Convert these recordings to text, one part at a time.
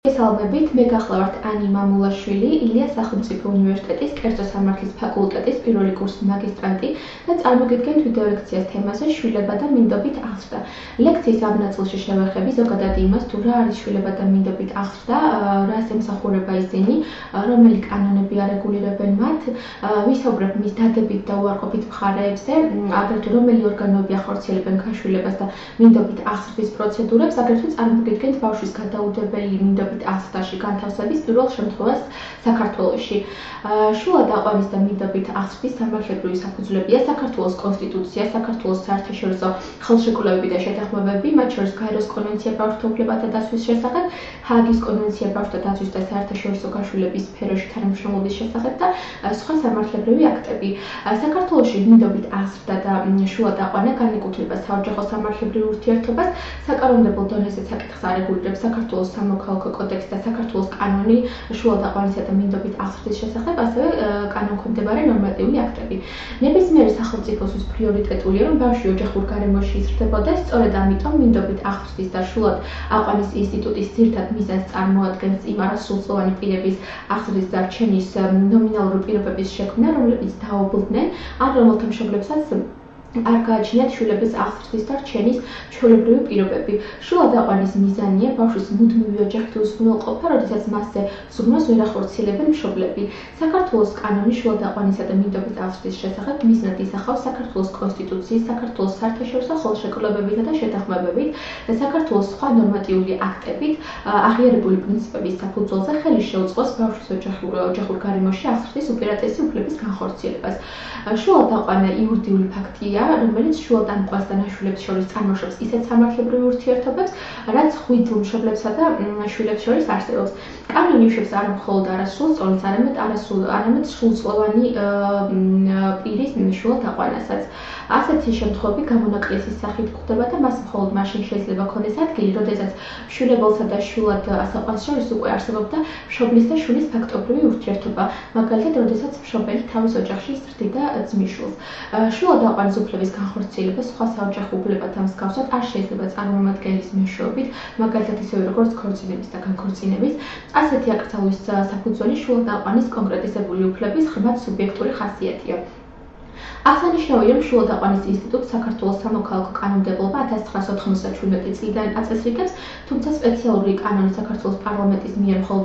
მოგესალმებით, მე გახლავართ ანი მამულაშვილი, ილიას სახელმწიფო უნივერსიტეტის კერძო სამართლის ფაკულტეტის პირველი კურსის მაგისტრანტი და წარმოგიდგენთ ვიდეო ლექციას თემაზე შვილება და მინდობით აღზრდა. ლექციის ამ ნაწილში შევეხები ზოგადად იმას, თუ რა არის შვილება და მინდობით აღზრდა, რას ემსახურება ისინი, რომელი კანონები არეგულირებენ მათ, ვისაუბრებ მის დადებით და უარყოფით მხარეებზე, აგრეთვე რომელი ორგანოები ახორციელებენ გაშვილებას და მინდობით აღზრდის პროცედურებს, აგრეთვე წარმოგიდგენთ ბავშვის გადაუდებელი მინდობით აღზრდაში განთავსების პირველ შემთხვევას საქართველოში. შვილადაყვანის და მინდობით აღზრდის სამართლებრივი საფუძვლებია საქართველოს კონსტიტუცია, საქართველოს საერთაშორისო ხელშეკრულებები და შეთანხმებები, მათ შორის გაეროს კონვენცია ბავშვთა უფლებათა დაცვის შესახებ, ჰააგის კონვენცია ბავშვთა დაცვის და საერთაშორისო გაშვილების სფეროში თანამშრომლობის შესახებ და სხვა სამართლებრივი აქტები. საქართველოში მინდობით აღზრდა და შვილადაყვანა განეკუთვნება საოჯახო სამართლებრივ ურთიერთობას, საკანონმდებლო დონეზე საკითხს არეგულირებს საქართველოს სამოქალაქო კოდექსი და საქართველოს კანონი შვილადაყვანისა და მინდობით აღზრდის შესახებ, ასევე კანონქვემდებარე ნორმატიული აქტები. ნებისმიერი სახელმწიფოსთვის პრიორიტეტულია, რომ ბავშვი ოჯახურ გარემოში იზრდებოდეს, სწორედ ამიტომ მინდობით აღზრდის და შვილადაყვანის ინსტიტუტის ძირითად მიზანს წარმოადგენს იმ არასრულწლოვანი პირების აღზრდის დარჩენის ნომინალური პირობების შექმნა, რომლებიც დაობლდნენ ან რომელთა მშობლებსაც არ გააჩნიათ შვილების აღზრდის და რჩენის ჩვეულებრივი პირობები. შვილადაყვანის მიზანია ბავშვის მუდმივი ოჯახით უზრუნველყოფა, როდესაც მასზე ზრუნვას ვერ ახორციელებენ მშობლები. საქართველოს კანონი შვილადაყვანისა და მინდობით აღზრდის შესახებ მიზნად ისახავს საქართველოს კონსტიტუციის, საქართველოს საერთაშორისო ხელშეკრულებებითა და შეთანხმებებით და საქართველოს სხვა ნორმატიული აქტებით აღიარებული პრინციპების საფუძველზე ხელი შეუწყოს ბავშვის ოჯახურ გარემოში აღზრდის უპირატესი უფლების განხორციელებას. შვილადაყვანა იურიდიული ფაქტია, რომელიც შვილადამყარს და ნაშვილებს შორის წარმოშობს ისეთ სამართლებრივ ურთიერთობებს, რაც ხვიდ მშობლებსა და შვილებს შორის არსებობს. კანონი იშვებს არა მხოლოდ არასრულწლოვანს, არამედ სრულწლოვანი პირის შვილადაყვანასაც. ასეთი შემთხვევები გამონაკლისის სახით გვხვდება და მას მხოლოდ მაშინ შეიძლება ქონდეს ადგილი, როდესაც შვილებელსა და შვილად ასაყვანს შორის უკვე არსებობდა მშობლის და შვილის ფაქტობრივი ურთიერთობა, მაგალითად, როდესაც მშობელი თავის ოჯახში ზრდიდა ძმის შვილს. შვილადაყვანის უფლების განხორციელება სხვა საოჯახო უფლებათა მსგავსად არ შეიძლება წარმომადგენლის მეშვეობით, მაგალითად ისევე როგორც ქორწინების და განქორწინების. ასეთი აკრძალვის საფუძველი შვილადაყვანის კონკრეტიზებული უფლების ღრმად სუბიექტური ხასიათია. აღსანიშნავია, რომ შვილადაყვანის ინსტიტუტს საქართველოს სამოქალაქო კანონმდებლობა 1997 წლიდან აწესრიგებს, თუმცა სპეციალური კანონი საქართველოს პარლამენტის მიერ მხოლოდ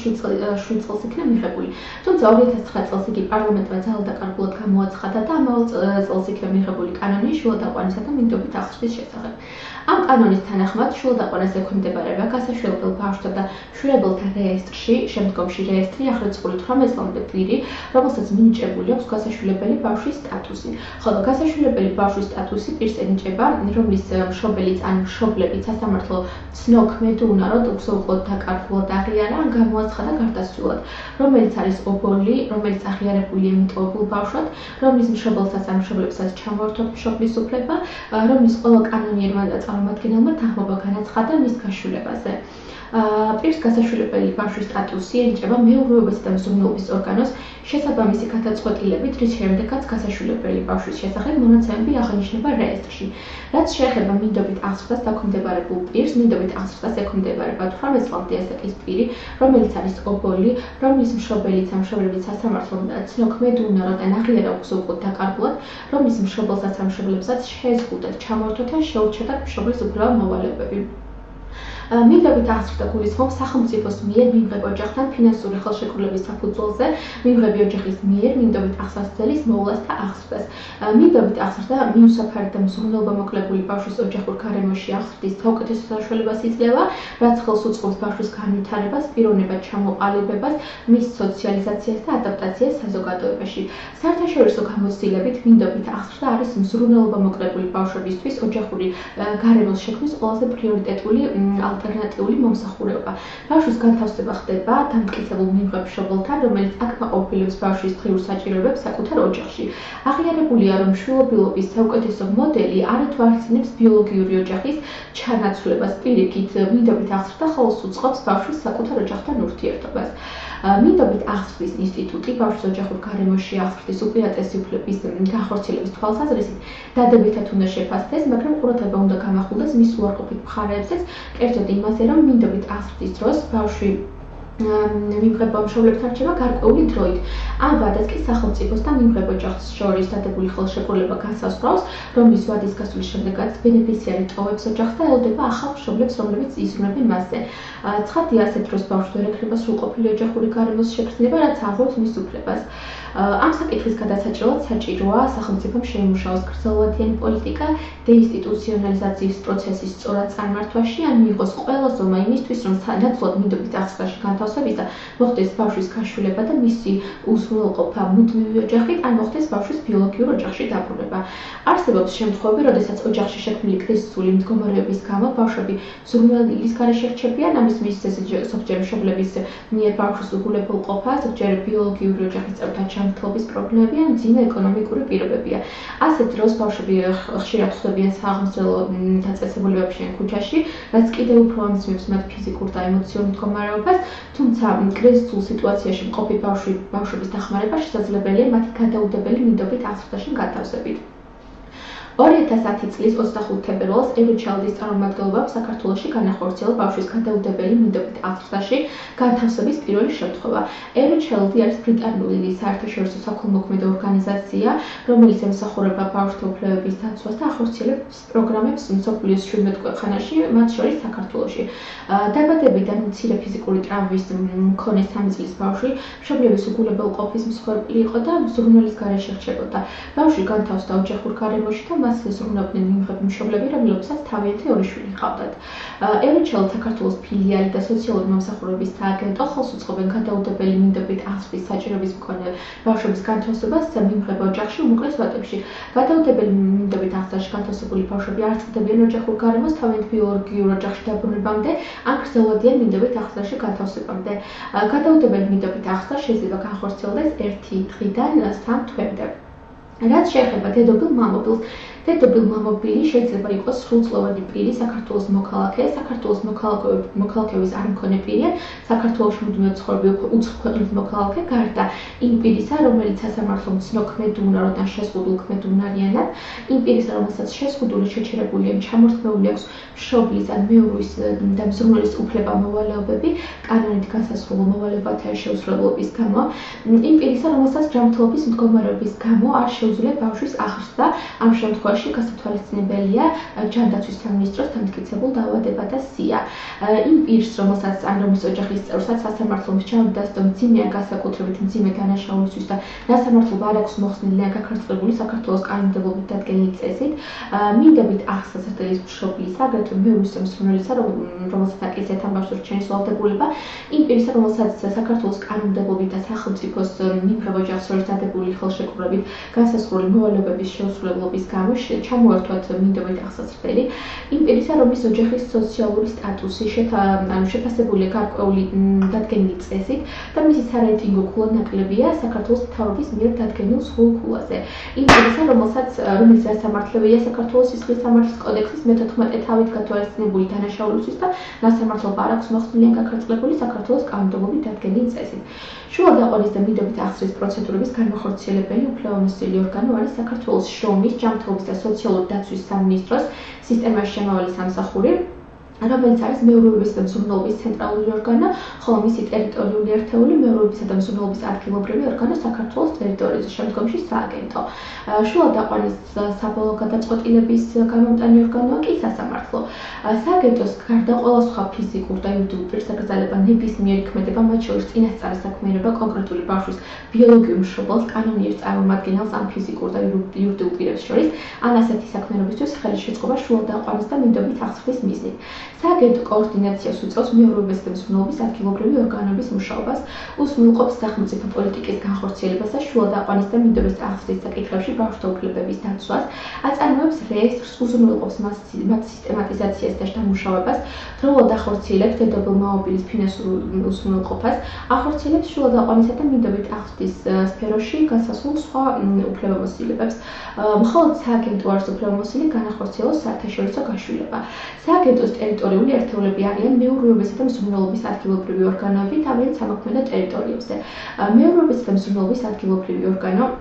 2007 წელს იქნა მიღებული. თუმცა 2009 წელს იგი პარლამენტმა ძალადაკარგულად გამოაცხადა და ამავე წელს იქნა მიღებული კანონი შვილადაყვანისა და მინდობით აღზრდის შესახებ. ამ კანონის თანახმად შვილადაყვანას ექვემდებარება გასაშვილებელ ბავშვთა და შვილებელთა რეესტრში, შემდგომში რეესტრი აღრიცხული 18-მდე პირი, რომელსაც მინიჭებული აქვს გასაშვილებელი ბავშვის სტატუსი. ხოლო გასაშვილებელი ბავშვის სტატუსი პირს ენიჭება, რომლის მშობელიც ან მშობლებიც სასამართლო ცნოქმედ უნაროდ უგზო-უყოდ დაკარგულად აღიარა ან გამოაცხადა გარდაცვლილად, რომელიც არის ობოლი, რომელიც აღიარებულია მიტოვებულ ბავშვად, რომლის მშობელსაც ან მშობლებსაც ჩამოართვათ მშობლის უფლება, რომლის ყველა კანონიერმა წარმომადგენელმა თანხმობა განაცხადა მის გაშვილებაზე. პირს გასაშვილებელი ბავშვის სტატუსი ენიჭება მეურვეობისა და მზრუნველობის ორგანოს შესაბამისი გადაწყვეტილებით, რის შემდეგაც გასაშვილებელი ბავშვის შესახებ მონაცემები აღინიშნება რეესტრში. რაც შეეხება მინდობით აღზრდას დაქვემდებარებულ პირს, მინდობით აღზრდას ექვემდებარება 18 წლამდე ასაკის პირი, რომელიც არის ობოლი, რომლის მშობელიც ან მშობლებიც სასამართლომ ცნოქმედ უნაროდ ან აღიარა უგზო-უყოდ დაკარგულად, რომლის მშობელსაც ან მშობლებსაც შეზღუდათ ჩამოართვათ ან შეურჩათ მშობლის უფლება მოვალეობები. მინდობით აღზრდა გულისხმობს სახელმწიფოს მიერ მიმღებ ოჯახთან ფინანსური ხელშეკრულების საფუძველზე მიმღები ოჯახის მიერ მინდობით აღსასწრელის მოვლას და აღზრდას. მინდობით აღზრდა მიუსაფარი და მზრუნველობა მოკლებული ბავშვის ოჯახურ გარემოში აღზრდის საუკეთესო საშუალებას იძლევა, რაც ხელს უწყობს ბავშვის განვითარებას, პიროვნებად ჩამოყალიბებას, მის სოციალიზაციას და ადაპტაციას საზოგადოებაში. საერთაშორისო გამოცდილებით მინდობით აღზრდა არის მზრუნველობა მოკლებული ბავშვებისთვის ოჯახური გარემოს შექმნის ყველაზე პრიორიტეტული ალტერნატიული მომსახურება. ბავშვის განთავსება ხდება დამტკიცებულ მიმღებ მშობელთან, რომელიც აკმაყოფილებს ბავშვის დღიურ საჭიროებებს საკუთარ ოჯახში. აღიარებულია, რომ შვილობილობის საუკეთესო მოდელი არათუ აღწინებს ბიოლოგიური ოჯახის ჩანაცვლებას, პირიქით, მინდობით აღზრდა ხელს უწყობს ბავშვის საკუთარ ოჯახთან ურთიერთობას. მინდობით აღზრდის ინსტიტუტი ბავშვის ოჯახურ გარემოში აღზრდის უპირატესი უფლების განხორციელების თვალსაზრისით დადებითად უნდა შეფასდეს, მაგრამ ყურადღება უნდა გამახვილდეს მის უარყოფით მხარეებზეც, კერძოდ მივხვდი იმაზე, რომ მინდობით აღზრდის დროს ბავშვი მიმღებო მშობლებთან რჩება გარკვეული დროით. ამ ვადას კი სახელმწიფოს და მიმღებო ოჯახის შორის დადებული ხელშეკრულება განსაზღვრავს, რომლის ვადის გასვლის შემდეგაც ბენეფიციარი ტოვებს ოჯახს და ელოდება ახალ მშობლებს, რომლებიც იზრუნებენ მასზე. ცხადია, ასეთ დროს ბავშვს ვერ ექნება სრულყოფილი ოჯახური გარემოს შეგრძნება, რაც აღრევს მის უფლებას. ამ საკითხის გადასაჭრელად საჭიროა სახელმწიფომ შეიმუშაოს გრძელვადიანი პოლიტიკა დეინსტიტუციონალიზაციის პროცესის სწორად წარმართვაში, ან მიიღოს ყველა ზომა იმისთვის, რომ სანაცვლოდ მინდობით აღზრდაში განთავსების და მოხდეს ბავშვის გაშვილება და მისი უზრუნველყოფა მუდმივი ოჯახით, ან მოხდეს ბავშვის ბიოლოგიურ ოჯახში დაბრუნება. არსებობს შემთხვევები, როდესაც ოჯახში შექმნილი კრიზისული მდგომარეობის გამო ბავშვები ზრუნველის გარეშე რჩებიან, ამის მიზეზი ზოგჯერ მშობლების მიერ ბავშვის უგულებელყოფა, ზოგჯერ ბიოლოგიური ოჯახის წევრთა ჯანმრთელობის პრობლემები ან მძიმე ეკონომიკური პირობებია. ასეთ დროს ბავშვები ხშირად ხვდებიან სააღმზრდელო დაწესებულებებში ან ქუჩაში, რაც კიდევ უფრო ამძიმებს მათ ფიზიკურ და ემოციურ მდგომარეობას, თუმცა კრიზისულ სიტუაციაში მყოფი ბავშვების დახმარება შესაძლებელია მათი გადაუდებელი მინდობით აღზრდაში განთავსებით. 2010 წლის 25 თებერვალს Eurochild-ის წარმომადგენლობამ საქართველოში განახორციელა ბავშვის გადაუდებელი მინდობით აღზრდაში განთავსების პირველი შემთხვევა. Eurochild არის ბრიტანული საერთაშორისო საქველმოქმედო ორგანიზაცია, რომელიც ემსახურება ბავშვთა უფლებების დაცვას და ახორციელებს პროგრამებს მსოფლიოს 17 ქვეყანაში, მათ შორის საქართველოში. დაბადებიდან მცირე ფიზიკური ტრავმის მქონე 3 წლის ბავშვი მშობლების უგულებელყოფის მსხვერპლი იყო და ზრუნველის გარეშე რჩებოდა. ბავშვი განთავსდა ოჯახურ გარემოში და მას ზრუნავდნენ მიმღები მშობლები, რომლებსაც თავიანთი ორი შვილი ჰყავდათ. Eurochild საქართველოს ფილიალი და სოციალური მომსახურების სააგენტო ხელს უწყობენ გადაუდებელი მინდობით აღზრდის საჭიროების მქონე ბავშვების განთავსებას მიმღებო ოჯახში უმოკლეს ვადებში. გადაუდებელი მინდობით აღზრდაში განთავსებული ბავშვები არ წყდებიან ოჯახურ გარემოს თავიანთ ბიოლოგიურ ოჯახში დაბრუნებამდე, ან გრძელვადიან მინდობით აღზრდაში განთავსებამდე. გადაუდებელი მინდობით აღზრდა შეიძლება განხორციელდეს 1 დღიდან 3 თვემდე. რაც შეეხება დედოფილ მამობილს, დედოფილ მამობილი შეიძლება იყოს სრულწლოვანი პირი, საქართველოს მოქალაქე, საქართველოს მოქალაქეობის არ მქონე პირი, საქართველოში მუდმივად ცხოვრობი უცხო ქვეყნის მოქალაქე, გარდა იმ პირისა, რომელიც სასამართლომ ცნო ქმედუნაროდ ან შეზღუდულ ქმედუნარიანად, იმ პირისა, რომელსაც შეზღუდული შეჩერებული ან ჩამორთმეული აქვს მშობლის ან მეუღლის და მზრუნველის უფლება მოვალეობები, კანონით განსაზღვრულ მოვალეობათა შეუსრულებლობის გამო, იმ პირისა, რომელსაც ჯანმრთელობის მდგომარეობის გამო არ შეუძლია ბავშვის აღზრდა, ამ შემთხვევაში გასათვალისწინებელია ჯანდაცვის სამინისტროს დამტკიცებულ დაავადება და სია. იმ პირს, რომელსაც ან რომლის ოჯახის წევრსაც სასამართლომ ჩაუდასტო მძიმე ან განსაკუთრებით მძიმე დანაშაულისთვის და სასამართლომ არ აქვს მოხსნილი ან გაქრწრებული საქართველოს კანონმდებლობით დადგენილი წესით, მინდობით აღზრდის მშობლისა, აგრეთვე მეუღლის მზრუნველისა, რომელსაც აკისრიათ ამ ბავშვის რჩენის ვალდებულება, იმ პირისა, რომელსაც საქართველოს კანონმდებლობით და სახელმწიფოს მიმღებო ოჯახის შორის დადებული ხელშეკრულებით განსაზღვრული მოვალეობების შეუსრულებლობის გამო ჩამოართვათ მინდობით აღზრდელი, იმ პირისა, რომლის ოჯახის სოციალური სტატუსი შეფასებულია გარკვეული დადგენილი წესით და მისი სარეიტინგო ქულა ნაკლებია საქართველოს მთავრობის მიერ დადგენილ სრულ ქულაზე. იმ პირისა, რომელიც სასამართლოა საქართველოს სისხლის სამართლის კოდექსის მე-14 თავით გათვალისწინებული დანაშაულისთვის და სასამართლომ არ აქვს მოხსნილი ან გაქრწრებული საქართველოს კანონმდებლობით დადგენილი წესით. შუადაყვანის და მინდობით აღზრდის პროცედურების განმახორციელებელი უფლებამოსილი ორგანო არის საქართველოს შრომის, ჯანმრთელობის და სოციალური დაცვის სამინისტროს სისტემაში შემავალი სამსახური, რომელიც არის მეურვეობისა და მზრუნველობის ცენტრალური ორგანო, ხოლო მისი ტერიტორიული ერთეული მეურვეობისა და მზრუნველობის ადგილობრივი ორგანო საქართველოს ტერიტორიაზე, შემდგომში სააგენტო. შუადაყვანის საბოლოო გადაწყვეტილების გამომტანი ორგანოა კი სასამართლო. სააგენტოს გარდა ყველა სხვა ფიზიკურ და იურიდიულ პირს აკრძალება ნებისმიერი ქმედება, მათ შორის წინასწარი საქმიანობა კონკრეტული ბავშვის ბიოლოგიურ მშობელს, კანონიერ წარმომადგენელს ან ფიზიკურ და იურიდიულ პირებს შორის, ან ასეთი საქმიანობისთვის ხელის შეწყობა შუადაყვანის და მინდობით აღზრდის მიზნით. სააგენტო координაციას უწევს მეურვეობისა და მზრუნველობის ადგილობრივი ორგანოების მუშაობას, უსმელყოფს სახელმწიფო პოლიტიკის განხორციელებას და შუადაყვანის და მინდობის აღზრდის საკითხებში ბავშვთა უფლებების დაცვას, აწარმოებს რეესტრს, უზრუნველყოფს მათ სისტემატიზაციას და დამუშავებას, დროულად ახორციელებს დედოფილ მამობილის ფინანსურ უზრუნველყოფას, ახორციელებს შუადაყვანისა და მინდობით აღზრდის სფეროში განსაზღვრულ სხვა უფლებამოსილებებს. მხოლოდ სააგენტო არის უფლებამოსილი განახორციელოს საერთაშორისო გაშვილება. სააგენტოს ტერიტორიული ერთეულები არიან მეურვეობისა და მზრუნველობის ადგილობრივი ორგანოები თავიანთ სამოქმედო ტერიტორიებზე. მეურვეობისა და მზრუნველობის ადგილობრივი ორგანო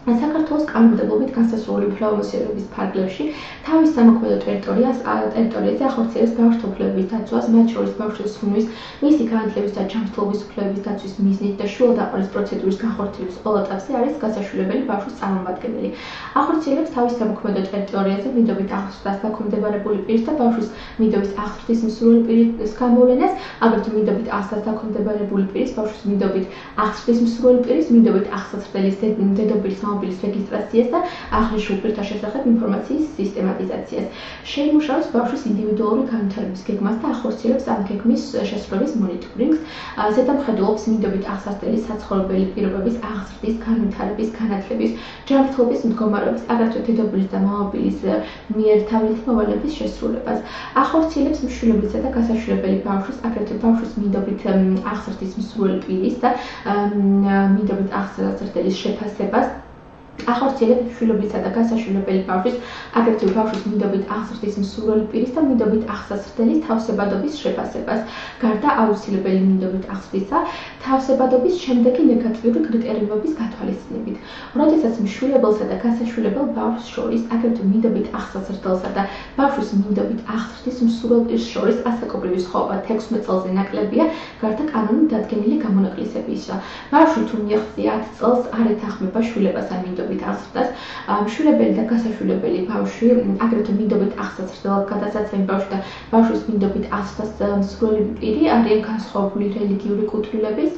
საქართველოს კანონმდებლობით განსაზღვრული უფლებამოსილების ფარგლებში თავის სამოქმედო ტერიტორიაზე ახორციელებს ბავშვთა უფლებების დაცვას, მათ შორის ბავშვის სუნვის, მისი განათლების და ჯანმრთელობის უფლებების დაცვის მიზნით და შვილადაყარის პროცედურის განხორციელების ყველა ეტაპზე არის გასაშვილებელი ბავშვის წარმომადგენელი. ახორციელებს თავის სამოქმედო ტერიტორიაზე მიდობით აღზრდას დაქვემდებარებული პირის და ბავშვის მიდობის აღზრდის მსურველი პირის გამოვლენას, აგრეთვე მიდობით აღზრდას დაქვემდებარებული პირის, ბავშვის მიდობით აღზრდის მსურველი პირის, მიდობით აღსაცდელის დედოფლის მობილის რეგისტრაციას და აღნიშნულ პირთა შესახებ ინფორმაციის სისტემატიზაციას. შეიმუშავებს ბავშვის ინდივიდუალური განვითარების გეგმას და ახორციელებს ამ გეგმის შესრულების მონიტორინგს. ზედამხედველობს მიდობით აღსაცდელის საცხოვრებელი პირობების აღზრდის, განვითარების, განათლების, ჯანმრთელობის მდგომარეობის, აგრეთვე დედოფლის და მამაბილის მიერ თავითი მოვალეობის შესრულებას. ახორციელებს მშვილობისა და გასაშვილებელი ბავშვის, აგრეთვე ბავშვის მიდობით აღზრდის მსურველი პირის და მიდობით აღზრდელის შეფასებას. ახორციელებს მშვილობისა და გასაშვილებელი ბავშვის, აგრეთვე ბავშვის მიდობით აღზრდის მსურველი პირის და მიდობით აღსაცდელის თავსებადობის შეფასებას. გარდა აუცილებელი მიდობით აღზრდისა, თავსებადობის შემდეგი ნეგატიური კრიტერიუმების გათვალისწინებით. როდესაც მშვილებელსა და გასაშვილებელ ბავშვს შორის, აგრეთვე მიდობით აღსაცდელსა და ბავშვის მიდობით აღზრდის მსურველ პირს შორის ასაკობრივი სხვაობა 16 წელზე ნაკლებია, გარდა კანონით დადგენილი გამონაკლისებისა. ბავშვი თუ მიაღწია 10 წელს არ ეთანხმება შვილებას ან მიდობით აღზრდას, მშვილებელი და გასაშვილებელი ბავშვი, აგრეთვე მიდობით აღსაცდელად გადასაცემი ბავშვი და ბავშვის მიდობით აღზრდას მსურველი პირი არიან განსხვავებული რელიგიური კუთვნილების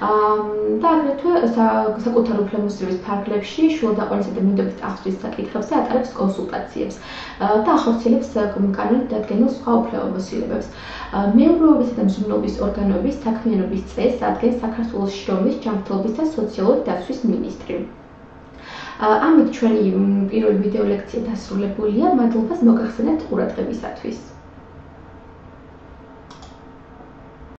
და აგრეთვე საკუთარ უფლებამოსილების ფარგლებში შვილდაყვანისა და მიდობის აღზრდის საკითხებზე ატარებს კონსულტაციებს და ახორციელებს კანონით დადგენილ სხვა უფლებამოსილებებს. მეურვეობისა და მზრუნველობის ორგანოების საქმიანობის წესს ადგენს საქართველოს შრომის, ჯანმრთელობის და სოციალური დაცვის მინისტრი. ამით ჩვენი პირველი ვიდეო ლექცია დასრულებულია. მადლობას მოგახსენებთ ყურადღებისათვის.